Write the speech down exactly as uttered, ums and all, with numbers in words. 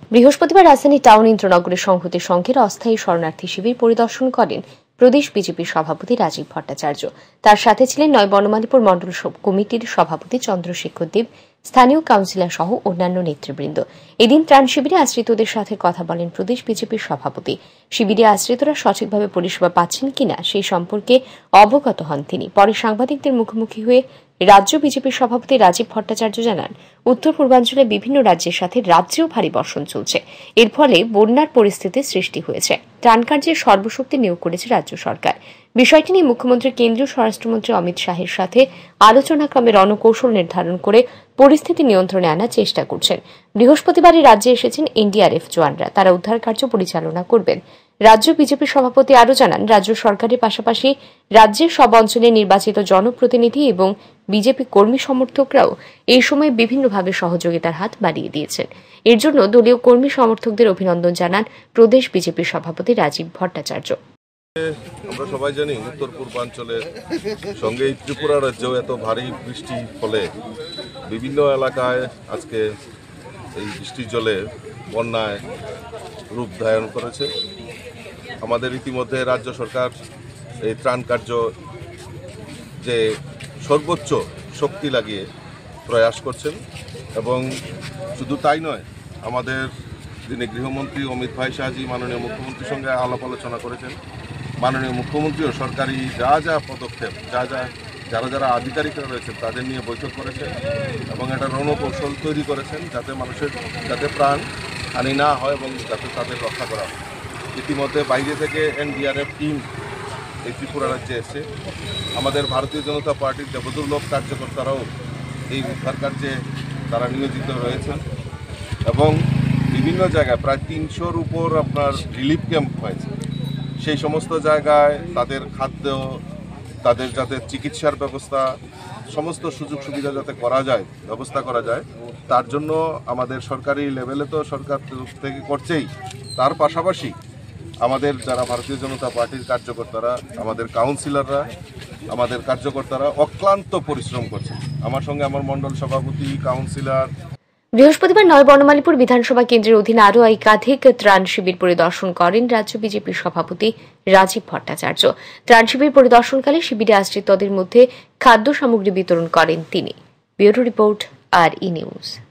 বৃহস্পতিবার রাজধানী টাউন ইন্দ্রনগরের সংহতি সংঘের অস্থায়ী শরণার্থী শিবির পরিদর্শন করেন প্রদেশ বিজেপির সভাপতি রাজীব ভট্টাচার্য। তার সাথে ছিলেন নয় বনমালীপুর মণ্ডল কমিটির সভাপতি চন্দ্রশেখর দেব, স্থানীয় কাউন্সিলর সহ অন্যান্য নেতৃবৃন্দ। এদিন ত্রাণ শিবিরে আশ্রিতদের সাথে কথা বলেন প্রদেশ বিজেপির সভাপতি। শিবিরে আশ্রিতরা সঠিকভাবে পরিষেবা পাচ্ছেন কিনা সেই সম্পর্কে অবগত হন তিনি। পরে সাংবাদিকদের মুখোমুখি হয়ে রাজ্য বিজেপির সভাপতি রাজীব ভট্টাচার্য জানান, উত্তর পূর্বাঞ্চলে বিভিন্ন রাজ্যের সাথে রাজ্যেও ভারী বর্ষণ চলছে। এর ফলে বন্যার পরিস্থিতির সৃষ্টি হয়েছে। ত্রাণ কার্যে সর্বশক্তি নিয়োগ করেছে রাজ্য সরকার। বিষয়টি নিয়ে মুখ্যমন্ত্রী কেন্দ্রীয় স্বরাষ্ট্রমন্ত্রী অমিত শাহের সাথে আলোচনাক্রমে রণকৌশল নির্ধারণ করে পরিস্থিতি নিয়ন্ত্রণে আনার চেষ্টা করছেন। বৃহস্পতিবারই রাজ্যে এসেছেন এনডিআরএফ জওয়ানরা। তারা উদ্ধার কার্য পরিচালনা করবেন। রাজ্য বিজেপি সভাপতি আরও জানান, রাজ্য সরকারের পাশাপাশি রাজ্যের সব অঞ্চলে নির্বাচিত জনপ্রতিনিধি এবং বিজেপি কর্মী সমর্থকরাও এই সময় বিভিন্নভাবে সহযোগিতার হাত বাড়িয়ে দিয়েছেন। এর জন্য দলীয় কর্মী সমর্থকদের অভিনন্দন জানান প্রদেশ বিজেপির সভাপতি রাজীব ভট্টাচার্য। আমরা সবাই জানি উত্তর পূর্বাঞ্চলের সঙ্গে ত্রিপুরা রাজ্যেও এত ভারী বৃষ্টির ফলে বিভিন্ন এলাকায় আজকে এই বৃষ্টির জলে বন্যায় রূপ ধারণ করেছে। আমাদের ইতিমধ্যে রাজ্য সরকার এই ত্রাণ কার্য যে সর্বোচ্চ শক্তি লাগিয়ে প্রয়াস করছেন এবং শুধু তাই নয়, আমাদের যিনি গৃহমন্ত্রী অমিত ভাই শাহজি মাননীয় মুখ্যমন্ত্রীর সঙ্গে আলাপ আলোচনা করেছেন। মাননীয় মুখ্যমন্ত্রীও সরকারি যা যা পদক্ষেপ, যা যা যারা যারা আধিকারিকরা রয়েছেন তাদের নিয়ে বৈঠক করেছেন এবং একটা রণকৌশল তৈরি করেছেন যাতে মানুষের যাতে প্রাণ হানি না হয় এবং যাতে তাদের রক্ষা করা হয়। ইতিমধ্যে বাইরে থেকে এনডিআরএফ টিম এই ত্রিপুরা রাজ্যে এসে আমাদের ভারতীয় জনতা পার্টির দেবদুর্লভ কার্যকর্তারাও এই উদ্ধার কার্যে তারা নিয়োজিত রয়েছেন এবং বিভিন্ন জায়গায় প্রায় তিনশোর উপর আপনার রিলিফ ক্যাম্প হয়েছে। সেই সমস্ত জায়গায় তাদের খাদ্য, তাদের যাতে চিকিৎসার ব্যবস্থা, সমস্ত সুযোগ সুবিধা যাতে করা যায়, ব্যবস্থা করা যায়, তার জন্য আমাদের সরকারি লেভেলে তো সরকার থেকে করছেই, তার পাশাপাশি আমাদের যারা ভারতীয় জনতা পার্টির কার্যকর্তারা, আমাদের কাউন্সিলররা, আমাদের কার্যকর্তারা অক্লান্ত পরিশ্রম করছে। আমার সঙ্গে আমার মণ্ডল সভাপতি, কাউন্সিলর। বৃহস্পতিবার নয় বনমালীপুর বিধানসভা কেন্দ্রের অধীনে আরও একাধিক ত্রাণ শিবির পরিদর্শন করেন রাজ্য বিজেপির সভাপতি রাজীব ভট্টাচার্য। ত্রাণ শিবির পরিদর্শনকালে শিবিরে আশ্রিতদের মধ্যে খাদ্য সামগ্রী বিতরণ করেন তিনি। Bureau report, R E news.